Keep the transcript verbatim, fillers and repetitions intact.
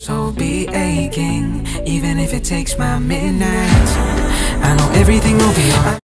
So be aching, even if it takes my midnight. I know everything will be alright.